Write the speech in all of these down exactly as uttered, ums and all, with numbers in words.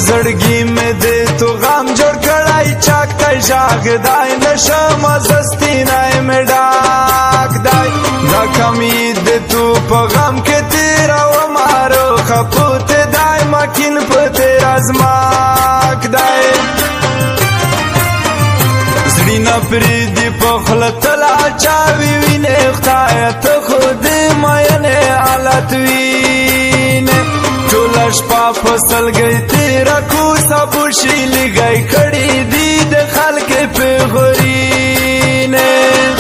زړګي مې دې تو غم جوړ کړای چاک ته ژاغ دای نشم زستی نه مې ډاک دای دا کمی دې تو په غم کې تیرا و مارو خپوت دای مکین په تیر ازماک دای زړی نه پریدي په خلتلا چاوي وینې خدای ته خود مینه حالت وینه ټول شپه فصل گئی تیرا کو سب شیل گئی کړي دي د خلک په غرینه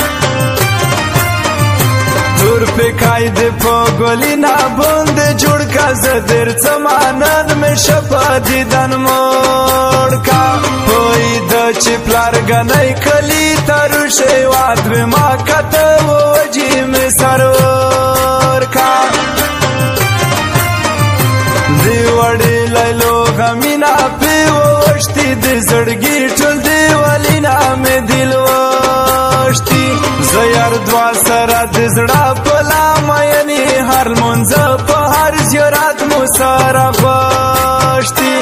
تور په قائد په ګلینا بند جوړ کا زدر زمانن مې شپه دیدن مور کا پوی د چپلار غنای کلی تر شی واد ما کته وجی مې سرور کا دی وړي لایلو غمینا په وشتي د زړګي ټول دی ولینا مې دل وشتي زيار دوا سره د زړه په لامینه هر منځ په هر زیارت مو سره وشتي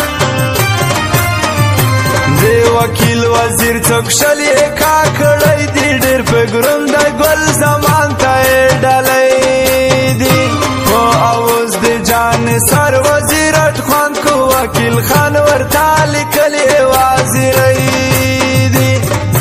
دی وکیل وزیر څوک شلی کا کړی دی ډېر په ګرم د ګل زمان ته ډلې دی او اوس د جان سر وزیرت خوان کو وکیل خان ورته لیکلی وزیرای دی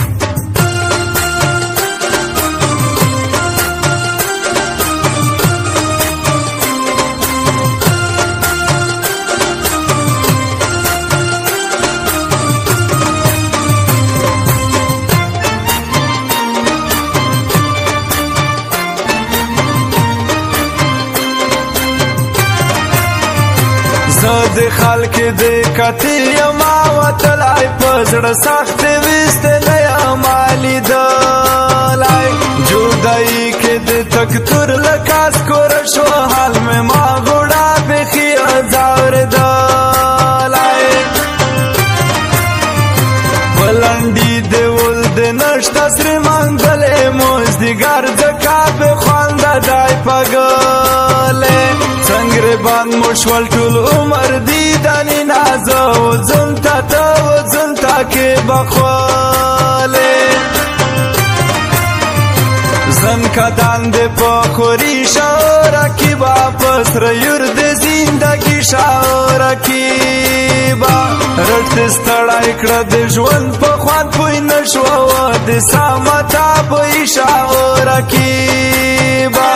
د خلک د کتی ما وتلای پزړه سخت وست نه مالی دلای جدای کې د تکتور لکاس کور شو حال مې ما غوډا بخي ازار دلای ولندې د ول د نشتا سر منګلې موزدګار ځکا به خواند دای پګلې څنګه باندې مشول ټول عمر دی دانی نازو زنتا ته زنتا کې بخواله زن کدان د پخوري شاور کی واپس ريور د زندگی شاور کی با رټ ستړای کړه د ژوند په خوان پوي نشو د سامتا په شاور کی با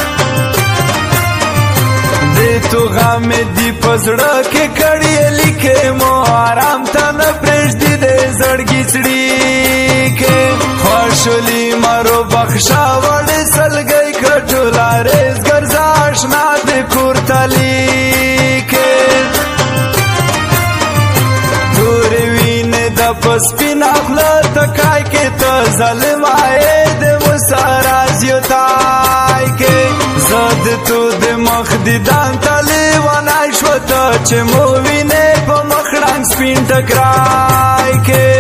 تو غم دی پزړه کې کړي لیکه مو آرام ته نه پرېږدي د زړګي چړي کې خوشالي مارو بخښا وړ سلګي کټولا رز ګرځاش نه د کورتلی کې دور وینه د پسپین خپل تکای کې ته ظالم آئے د مسراز یو تای کې زاد تو د مخ دی دان تلی ونای شوتا چې مو وینه په مخړنګ سپین ټکرای کې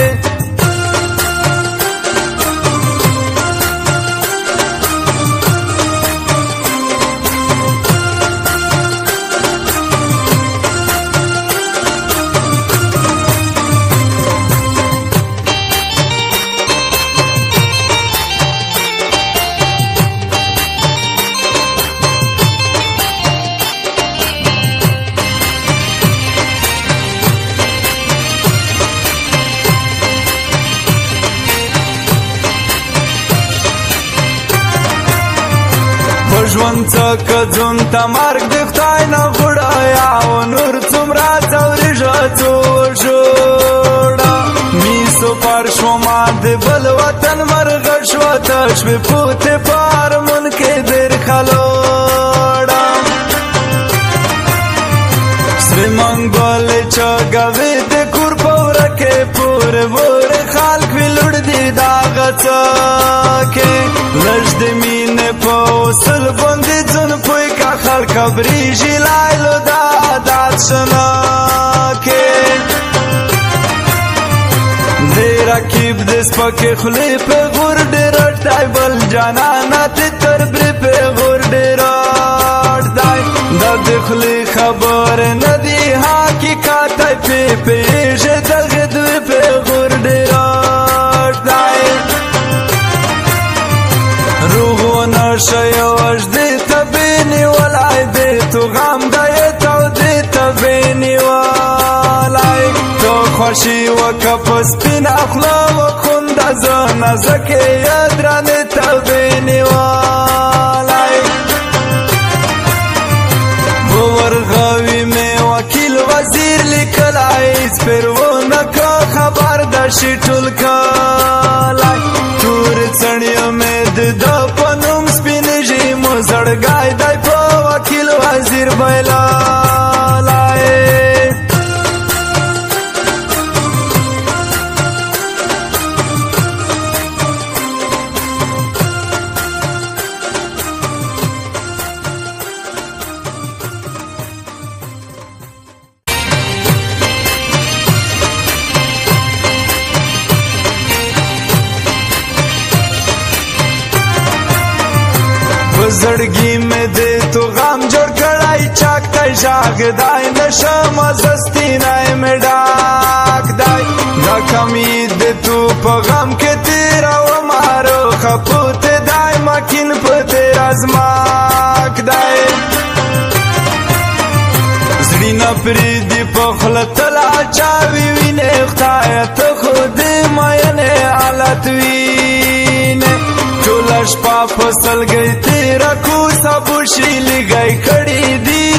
ژوند څخه ځون ته مرګ د خدای نه غوړایا او نور څومره ځورېږه څو جوړه می سو پر شوما د بل وطن مرغه شوه ته شوې پوتې په ارمون کې بېر خلوړه سرې منګولې چاګوې د کور په وره کې پورې وورې خلک وي لوړ دي داغه څکې لږ د مینې په وصل باندې ځون پوی کا خلک بریږي لایلو دا عادت شناکې د رکیب د سپکې خولې په غور ډېر اټای بل جانانه ته تر برې په غور ډېر اټ دی د دخلی خبر ندی حقیقت پی پیش دغد وی پیغور دیراش دای روحو نشای وجدی تبینی ولای دی تو غم دای تو دی تبینی ولای تو خوشی و کپس پین اخلا و خوند زن زکی یدرانی تبینی ولای ورغوی میں وکیل وزیر لکلای سپرونه کا خبر دشی ټول کلای تور څڼیا میں د پنوم سپینږي مو زړګای دای په وکیل وزیر بلالای زړګي مې دې تو غم جوړ کړای چاک ته ژاګ دای نشم زستی نه مې ډاک دای دا کمی دې تو په غم کې تیرا و مارو خپوت دای مکین په تیر ازماک دای زړی نه پری دی په خلتلا چاوي وینې خدای ته خود مې نه حالت وینې چولش پا فصل گئی تیرا کو سب شیل گئی کھڑی دی